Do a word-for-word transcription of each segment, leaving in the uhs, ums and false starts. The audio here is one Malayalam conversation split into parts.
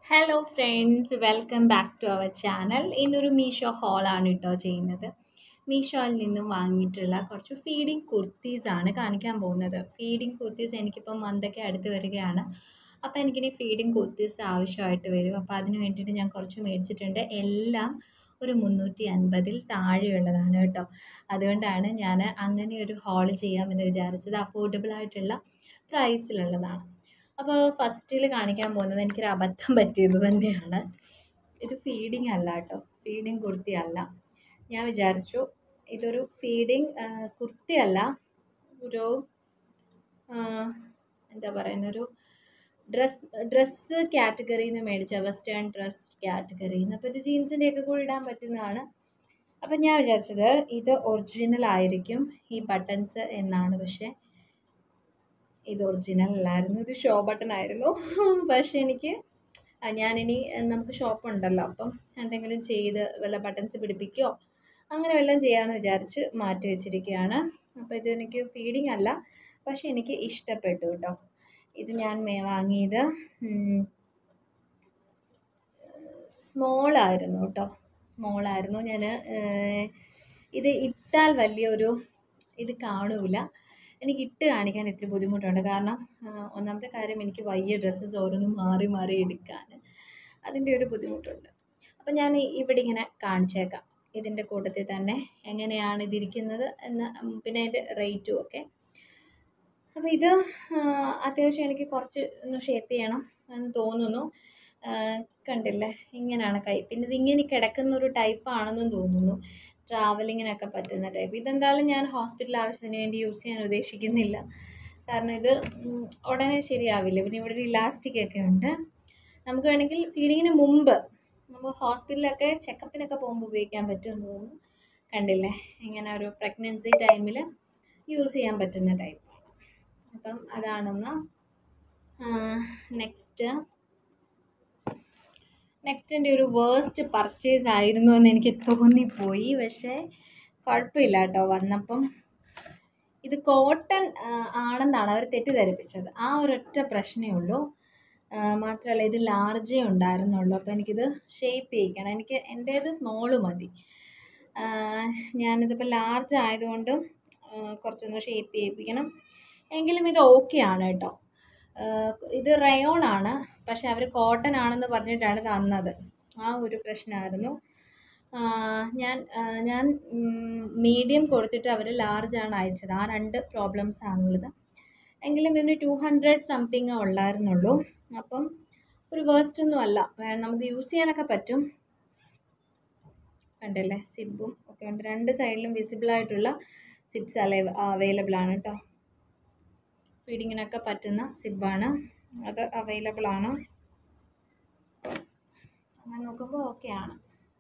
Hello friends, welcome back to our channel. ഇന്നൊരു മീഷോ ഹോളാണ് കേട്ടോ ചെയ്യുന്നത്. മീഷോയിൽ നിന്നും വാങ്ങിയിട്ടുള്ള കുറച്ച് ഫീഡിങ് കുർത്തീസാണ് കാണിക്കാൻ പോകുന്നത്. ഫീഡിങ് കുർത്തീസ് എനിക്കിപ്പം മന്തൊക്കെ അടുത്ത് വരികയാണ്. അപ്പോൾ എനിക്കിനി ഫീഡിങ് കുർത്തീസ് ആവശ്യമായിട്ട് വരും. അപ്പോൾ അതിന് വേണ്ടിയിട്ട് ഞാൻ കുറച്ച് മേടിച്ചിട്ടുണ്ട്. എല്ലാം ഒരു മുന്നൂറ്റി അൻപതിൽ താഴെയുള്ളതാണ് കേട്ടോ. അതുകൊണ്ടാണ് ഞാൻ അങ്ങനെ ഒരു ഹോൾ ചെയ്യാമെന്ന് വിചാരിച്ചത്. അഫോർഡബിൾ ആയിട്ടുള്ള പ്രൈസിലുള്ളതാണ്. അപ്പോൾ ഫസ്റ്റിൽ കാണിക്കാൻ പോകുന്നത് എനിക്കൊരു അബദ്ധം പറ്റിയത് തന്നെയാണ്. ഇത് ഫീഡിങ് അല്ല കേട്ടോ, ഫീഡിങ് കുർത്തി അല്ല. ഞാൻ വിചാരിച്ചു ഇതൊരു ഫീഡിങ് കുർത്തി അല്ല, ഒരു എന്താ പറയുന്നൊരു ഡ്രസ് ഡ്രസ്സ് കാറ്റഗറിയിൽ നിന്ന് മേടിച്ച വെസ്റ്റേൺ ഡ്രസ് കാറ്റഗറിയിൽ നിന്ന്. അപ്പോൾ ഇത് ജീൻസിൻ്റെയൊക്കെ കൂടെ ഇടാൻ പറ്റുന്നതാണ്. അപ്പം ഞാൻ വിചാരിച്ചത് ഇത് ഒറിജിനൽ ആയിരിക്കും ഈ ബട്ടൺസ് എന്നാണ്. പക്ഷേ ഇത് ഒറിജിനൽ അല്ലായിരുന്നു, ഇത് ഷോ ബട്ടൺ ആയിരുന്നു. പക്ഷേ എനിക്ക് ഞാനിനി നമുക്ക് ഷോപ്പുണ്ടല്ലോ, അപ്പം എന്തെങ്കിലും ചെയ്ത് വല്ല ബട്ടൺസ് പിടിപ്പിക്കുകയോ അങ്ങനെ വല്ലതും ചെയ്യാമെന്ന് വിചാരിച്ച് മാറ്റി വെച്ചിരിക്കുകയാണ്. അപ്പോൾ ഇതെനിക്ക് ഫീഡിങ് അല്ല, പക്ഷേ എനിക്ക് ഇഷ്ടപ്പെട്ടു കേട്ടോ. ഇത് ഞാൻ വാങ്ങിയത് സ്മോളായിരുന്നു കേട്ടോ, സ്മോളായിരുന്നു. ഞാൻ ഇത് ഇട്ടാൽ വലിയൊരു ഇത് കാണൂല. എനിക്ക് ഇട്ട് കാണിക്കാൻ ഇത്തിരി ബുദ്ധിമുട്ടുണ്ട്. കാരണം ഒന്നാമത്തെ കാര്യം, എനിക്ക് വലിയ ഡ്രസ്സസ് ഓരോന്നും മാറി മാറി എടുക്കാൻ അതിൻ്റെ ഒരു ബുദ്ധിമുട്ടുണ്ട്. അപ്പം ഞാൻ ഇവിടെ ഇങ്ങനെ കാണിച്ചേക്കാം ഇതിൻ്റെ കൂട്ടത്തിൽ തന്നെ എങ്ങനെയാണ് ഇതിരിക്കുന്നത് എന്ന്, പിന്നെ അതിൻ്റെ റേറ്റും ഒക്കെ. അപ്പോൾ ഇത് അത്യാവശ്യം എനിക്ക് കുറച്ച് ഒന്ന് ഷേപ്പ് ചെയ്യണം എന്ന് തോന്നുന്നു. കണ്ടില്ലേ, ഇങ്ങനെയാണ് കൈ. പിന്നെ ഇതിങ്ങനെ കിടക്കുന്നൊരു ടൈപ്പാണെന്നും തോന്നുന്നു, ട്രാവലിങ്ങിനൊക്കെ പറ്റുന്ന ടൈപ്പ്. ഇതെന്തായാലും ഞാൻ ഹോസ്പിറ്റൽ ആവശ്യത്തിന് വേണ്ടി യൂസ് ചെയ്യാൻ ഉദ്ദേശിക്കുന്നില്ല. കാരണം ഇത് ഉടനെ ശരിയാവില്ല. പിന്നെ ഇവിടെ ഒരു ഇലാസ്റ്റിക് ഒക്കെ ഉണ്ട്. നമുക്ക് വേണമെങ്കിൽ ഫീഡിങ്ങിന് മുമ്പ് നമ്മൾ ഹോസ്പിറ്റലിലൊക്കെ ചെക്കപ്പിനൊക്കെ പോകുമ്പോൾ ഉപയോഗിക്കാൻ പറ്റുമെന്ന് തോന്നുന്നു. കണ്ടില്ലേ, ഇങ്ങനെ ഒരു പ്രഗ്നൻസി ടൈമിൽ യൂസ് ചെയ്യാൻ പറ്റുന്ന ടൈപ്പാണ്. അപ്പം അതാണെന്ന്. നെക്സ്റ്റ് നെക്സ്റ്റ് എൻ്റെ ഒരു വേസ്റ്റ് പർച്ചേസ് ആയിരുന്നു എന്ന് എനിക്ക് തോന്നിപ്പോയി. പക്ഷേ കുഴപ്പമില്ല കേട്ടോ. വന്നപ്പം ഇത് കോട്ടൺ ആണെന്നാണ് അവർ തെറ്റിദ്ധരിപ്പിച്ചത്. ആ ഒരൊറ്റ പ്രശ്നമേ ഉള്ളൂ. മാത്രമല്ല ഇത് ലാർജേ ഉണ്ടായിരുന്നുള്ളൂ. അപ്പോൾ എനിക്കിത് ഷേപ്പ് ചെയ്യിക്കണം. എനിക്ക് എൻ്റേത് സ്മോള് മതി. ഞാനിതിപ്പോൾ ലാർജ് ആയതുകൊണ്ടും കുറച്ചൊന്ന് ഷേപ്പ് ചെയ്യിപ്പിക്കണം. എങ്കിലും ഇത് ഓക്കെ ആണ് കേട്ടോ. ഇത് റയോൺ ആണ്, പക്ഷെ അവർ കോട്ടൺ ആണെന്ന് പറഞ്ഞിട്ടാണ് തന്നത്. ആ ഒരു പ്രശ്നമായിരുന്നു. ഞാൻ ഞാൻ മീഡിയം കൊടുത്തിട്ട് അവർ ലാർജാണ് അയച്ചത്. ആ രണ്ട് പ്രോബ്ലംസ് ആണുള്ളത്. എങ്കിലും ഇതിന് ടു ഹൺഡ്രഡ് സംതിങ് ഉള്ളായിരുന്നുള്ളൂ. അപ്പം ഒരു വേസ്റ്റ് ഒന്നും അല്ല, നമുക്ക് യൂസ് ചെയ്യാനൊക്കെ പറ്റും. കണ്ടല്ലേ, സിബും ഒക്കെ ഉണ്ട്. രണ്ട് സൈഡിലും വിസിബിളായിട്ടുള്ള സിബ്സ് അലൈ അവൈലബിൾ ആണ് കേട്ടോ. ഫീഡിങ്ങിനൊക്കെ പറ്റുന്ന സിബാണ്, അത് അവൈലബിൾ ആണ്. അങ്ങനെ നോക്കുമ്പോൾ ഓക്കെയാണ്.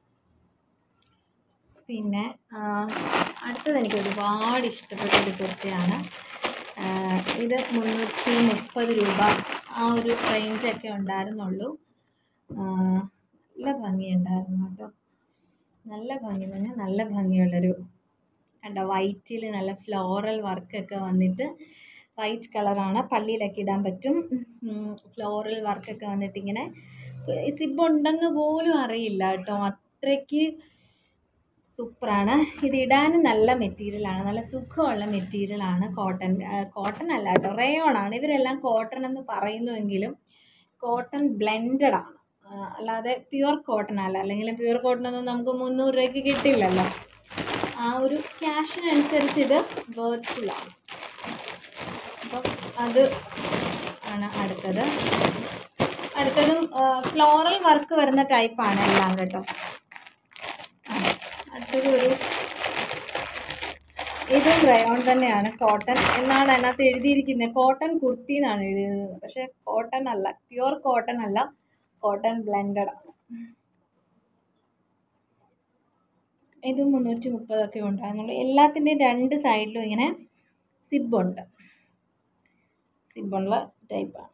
പിന്നെ അടുത്തത് എനിക്ക് ഒരുപാട് ഇഷ്ടപ്പെട്ട ഒരു കുർത്തിയാണ്. ഇത് മുന്നൂറ്റി മുപ്പത് രൂപ ആ ഒരു റേഞ്ചൊക്കെ ഉണ്ടായിരുന്നുള്ളൂ. നല്ല ഭംഗിയുണ്ടായിരുന്നു കേട്ടോ, നല്ല ഭംഗി തന്നെ, നല്ല ഭംഗിയുള്ളൊരു കണ്ടോ, വൈറ്റിൽ നല്ല ഫ്ലോറൽ വർക്കൊക്കെ വന്നിട്ട്, വൈറ്റ് കളറാണ്, പള്ളിയിലൊക്കെ ഇടാൻ പറ്റും. ഫ്ലോറൽ വർക്കൊക്കെ വന്നിട്ട് ഇങ്ങനെ സിബ് ഉണ്ടെന്ന് പോലും അറിയില്ല കേട്ടോ, അത്രയ്ക്ക് സൂപ്പറാണ്. ഇത് ഇടാനും നല്ല മെറ്റീരിയലാണ്, നല്ല സുഖമുള്ള മെറ്റീരിയലാണ്. കോട്ടൺ കോട്ടൺ അല്ല കേട്ടോ, റയോണാണ്. ഇവരെല്ലാം കോട്ടൺ എന്ന് പറയുന്നുവെങ്കിലും കോട്ടൺ ബ്ലെൻഡഡ് ആണ്, അല്ലാതെ പ്യുവർ കോട്ടൺ അല്ല. അല്ലെങ്കിൽ പ്യുവർ കോട്ടണൊന്നും നമുക്ക് മുന്നൂറ് രൂപയ്ക്ക് കിട്ടില്ലല്ലോ. ആ ഒരു ക്യാഷിനനുസരിച്ച് ഇത് വേർത്ത്ഫുള്ളാണ്. അപ്പം അത് ആണ് അടുത്തത്. അടുത്തതും ഫ്ലോറൽ വർക്ക് വരുന്ന ടൈപ്പാണ് എല്ലാം കേട്ടോ. അടുത്തത് ഒരു ഇതും റയോൺ തന്നെയാണ്, കോട്ടൺ എന്നാണ് അതിനകത്ത് എഴുതിയിരിക്കുന്നത്. കോട്ടൺ കുർത്തി എന്നാണ് എഴുതുന്നത്, പക്ഷേ കോട്ടൺ അല്ല, പ്യുവർ കോട്ടൺ അല്ല, കോട്ടൺ ബ്ലെൻഡഡ് ആണ്. ഇത് മുന്നൂറ്റി മുപ്പതൊക്കെ ഉണ്ടാകുന്നുള്ളൂ. എല്ലാത്തിൻ്റെയും രണ്ട് സൈഡിലും ഇങ്ങനെ സിബുണ്ട്, സിബുള്ള ടൈപ്പാണ്.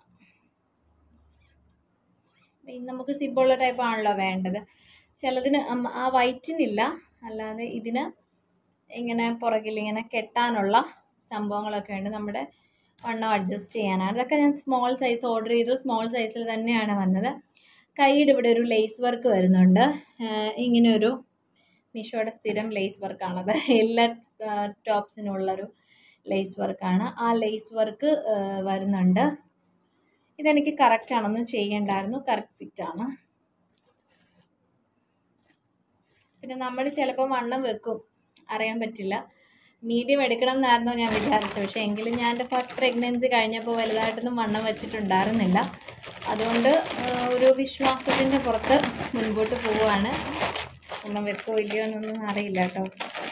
നമുക്ക് സിബുള്ള ടൈപ്പാണല്ലോ വേണ്ടത്. ചിലതിന് ആ വൈറ്റിനില്ല, അല്ലാതെ ഇതിന് ഇങ്ങനെ പുറകിൽ ഇങ്ങനെ കെട്ടാനുള്ള സംഭവങ്ങളൊക്കെ ഉണ്ട്. നമ്മുടെ വണ്ണം അഡ്ജസ്റ്റ് ചെയ്യാനാണ്. അതൊക്കെ ഞാൻ സ്മോൾ സൈസ് ഓർഡർ ചെയ്തു, സ്മോൾ സൈസിൽ തന്നെയാണ് വന്നത്. കൈയുടെ ഇവിടെ ഒരു ലേസ് വർക്ക് വരുന്നുണ്ട്. ഇങ്ങനെയൊരു മീഷോയുടെ സ്ഥിരം ലേസ് വർക്കാണത്. എല്ലാ ടോപ്സിനുള്ളൊരു ലേസ് വർക്കാണ്. ആ ലേസ് വർക്ക് വരുന്നുണ്ട്. ഇതെനിക്ക് കറക്റ്റാണൊന്നും ചെയ്യേണ്ടായിരുന്നു. കറക്റ്റ് ഫിറ്റാണ്. പിന്നെ നമ്മൾ ചിലപ്പോൾ വണ്ണം വെക്കും, അറിയാൻ പറ്റില്ല. മീഡിയം എടുക്കണം എന്നായിരുന്നു ഞാൻ വിചാരിച്ചത്. പക്ഷേ എങ്കിലും ഞാൻ എൻ്റെ ഫസ്റ്റ് പ്രഗ്നൻസി കഴിഞ്ഞപ്പോൾ വലുതായിട്ടൊന്നും വണ്ണം വെച്ചിട്ടുണ്ടായിരുന്നില്ല. അതുകൊണ്ട് ഒരു വിശ്വാസത്തിൻ്റെ പുറത്ത് മുൻപോട്ട് പോവുകയാണ്. ഒന്നും വെക്കോ ഇല്ലയോ എന്നൊന്നും അറിയില്ല കേട്ടോ.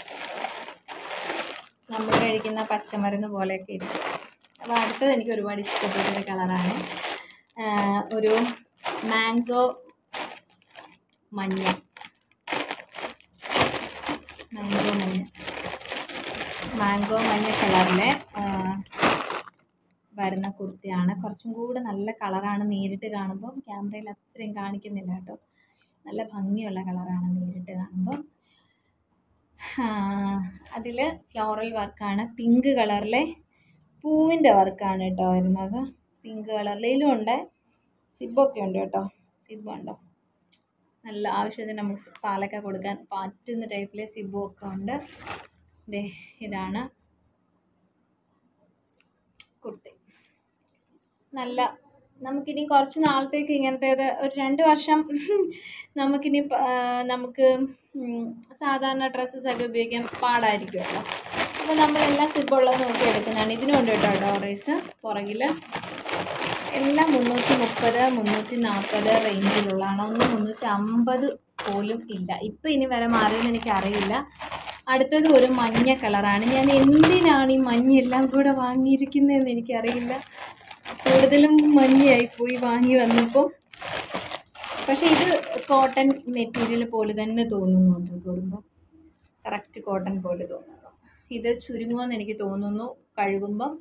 നമ്മൾ കഴിക്കുന്ന പച്ചമരുന്ന് പോലെയൊക്കെ ഇരിക്കും. അപ്പോൾ അടുത്തത് എനിക്ക് ഒരുപാട് ഇഷ്ടപ്പെട്ടൊരു കളറാണ്. ഒരു മാംഗോ മഞ്ഞ മാംഗോ മഞ്ഞ മാംഗോ മഞ്ഞ കളറിലെ വരുന്ന കുർത്തിയാണ്. കുറച്ചും കൂടെ നല്ല കളറാണ് നേരിട്ട് കാണുമ്പോൾ. ക്യാമറയിൽ അത്രയും കാണിക്കുന്നില്ല കേട്ടോ. നല്ല ഭംഗിയുള്ള കളറാണ് നേരിട്ട് കാണുമ്പോൾ. അതിൽ ഫ്ലോറൽ വർക്കാണ്. പിങ്ക് കളറിലെ പൂവിൻ്റെ വർക്കാണ് കേട്ടോ വരുന്നത്. പിങ്ക് കളറിലും ഉണ്ട്, സിബൊക്കെ ഉണ്ട് കേട്ടോ. സിബുണ്ടോ, നല്ല ആവശ്യത്തിന് നമുക്ക് പാലൊക്കെ കൊടുക്കാൻ പറ്റുന്ന ടൈപ്പിലെ സിബൊക്കെ ഉണ്ട്. ദേ ഇതാണ് കുർത്തി. നല്ല നമുക്കിനി കുറച്ച് നാളത്തേക്ക് ഇങ്ങനത്തേത് ഒരു രണ്ട് വർഷം നമുക്കിനി നമുക്ക് സാധാരണ ഡ്രസ്സസൊക്കെ ഉപയോഗിക്കാൻ പാടായിരിക്കുമല്ലോ. അപ്പോൾ നമ്മളെല്ലാം സിബുള്ളത് നോക്കി എടുക്കുന്നതാണ്. ഇതിനുണ്ട് കേട്ടോ ഡോറീസ് പുറകിൽ. എല്ലാം മുന്നൂറ്റി മുപ്പത് മുന്നൂറ്റി നാൽപ്പത് റേഞ്ചിലുള്ളതാണ്. ഒന്നും മുന്നൂറ്റി അമ്പത് പോലും ഇല്ല. ഇപ്പം ഇനി വരെ മാറിയെന്ന് എനിക്കറിയില്ല. അടുത്തത് ഒരു മഞ്ഞ കളറാണ്. ഞാൻ എന്തിനാണ് ഈ മഞ്ഞെല്ലാം കൂടെ വാങ്ങിയിരിക്കുന്നതെന്ന് എനിക്കറിയില്ല. കൂടുതലും മഞ്ഞയായിപ്പോയി വാങ്ങി വന്നപ്പോൾ. പക്ഷേ ഇത് കോട്ടൺ മെറ്റീരിയൽ പോലെ തന്നെ തോന്നുന്നുണ്ട്. തൊടുമ്പോൾ കറക്റ്റ് കോട്ടൺ പോലെ തോന്നുന്നു. ഇത് ചുരുങ്ങുമെന്ന് എനിക്ക് തോന്നുന്നു കഴുകുമ്പം.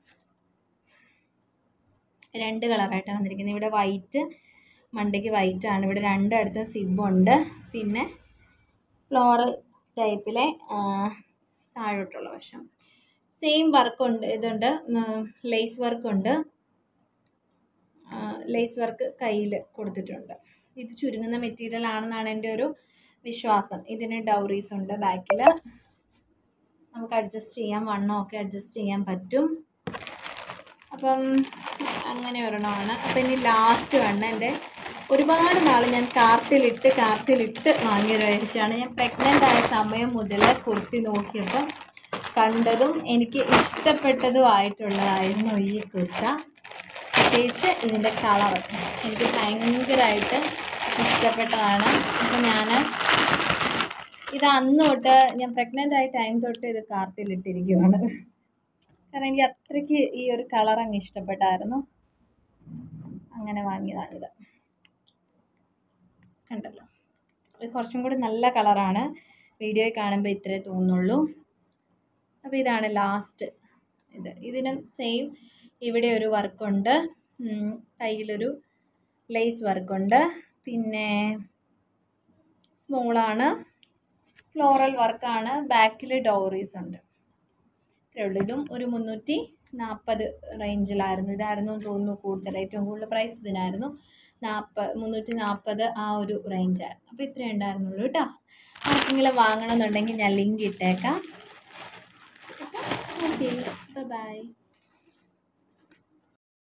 രണ്ട് കളറായിട്ടാണ് വന്നിരിക്കുന്നത്. ഇവിടെ വൈറ്റ്, മണ്ടയ്ക്ക് വൈറ്റാണ്. ഇവിടെ രണ്ടിടത്ത് സിബുണ്ട്. പിന്നെ ഫ്ലോറൽ ടൈപ്പിലെ താഴോട്ടുള്ള വശം സെയിം വർക്കുണ്ട്. ഇതുണ്ട്, ലേസ് വർക്കുണ്ട്. ലേസ് വർക്ക് കയ്യിൽ കൊടുത്തിട്ടുണ്ട്. ഇത് ചുരുങ്ങുന്ന മെറ്റീരിയൽ ആണെന്നാണ് എൻ്റെ ഒരു വിശ്വാസം. ഇതിന് ഡൗറീസ് ഉണ്ട് ബാക്കിൽ. നമുക്ക് അഡ്ജസ്റ്റ് ചെയ്യാം, വണ്ണമൊക്കെ അഡ്ജസ്റ്റ് ചെയ്യാൻ പറ്റും. അപ്പം അങ്ങനെ ഒരെണ്ണമാണ്. അപ്പം ഇനി ലാസ്റ്റ് വേണം എൻ്റെ ഒരുപാട് നാൾ ഞാൻ കാർട്ടിലിട്ട് കാർട്ടിലിട്ട് വാങ്ങിയൊരു ഐറ്റമാണ്. ഞാൻ പ്രഗ്നൻ്റ് ആയ സമയം മുതൽ കുർത്തി നോക്കിയപ്പോൾ കണ്ടതും എനിക്ക് ഇഷ്ടപ്പെട്ടതും ആയിട്ടുള്ളതായിരുന്നു ഈ കുർത്ത. പ്രത്യേകിച്ച് ഇതിൻ്റെ കളർ എനിക്ക് ഭയങ്കരമായിട്ട് ഇഷ്ടപ്പെട്ടതാണ്. അപ്പം ഞാൻ ഇത് അന്ന് തൊട്ട്, ഞാൻ പ്രഗ്നൻ്റ് ആയ ടൈം തൊട്ട് ഇത് കാർട്ടിലിട്ടിരിക്കുകയാണ്. കാരണം എനിക്ക് അത്രയ്ക്ക് ഈ ഒരു കളർ അങ്ങ് ഇഷ്ടപ്പെട്ടായിരുന്നു. അങ്ങനെ വാങ്ങിയതാണിത്. കണ്ടല്ലോ, ഇത് കുറച്ചും കൂടി നല്ല കളറാണ്. വീഡിയോയിൽ കാണുമ്പോൾ ഇത്രേ തോന്നുള്ളൂ. അപ്പോൾ ഇതാണ് ലാസ്റ്റ് ഇത്. ഇതിനും സെയിം ഇവിടെ ഒരു വർക്കുണ്ട്, കയ്യിലൊരു ലേസ് വർക്കുണ്ട്. പിന്നെ സ്മോളാണ്, ഫ്ലോറൽ വർക്കാണ്. ബാക്കിൽ ഡോറീസ് ഉണ്ട്. ഇത്രയേ ഉള്ളൂ. ഇതും ഒരു മുന്നൂറ്റി നാൽപ്പത് റേഞ്ചിലായിരുന്നു. ഇതായിരുന്നു തോന്നുന്നു കൂടുതൽ, ഏറ്റവും കൂടുതൽ പ്രൈസ് ഇതിനായിരുന്നു. നാൽപ്പത് മുന്നൂറ്റി നാൽപ്പത് ആ ഒരു റേഞ്ചായിരുന്നു. അപ്പോൾ ഇത്രയേ ഉണ്ടായിരുന്നുള്ളൂ കേട്ടോ. ആർക്കെങ്കിലും വാങ്ങണമെന്നുണ്ടെങ്കിൽ ഞാൻ ലിങ്ക് ഇട്ടേക്കാം. Okay, by.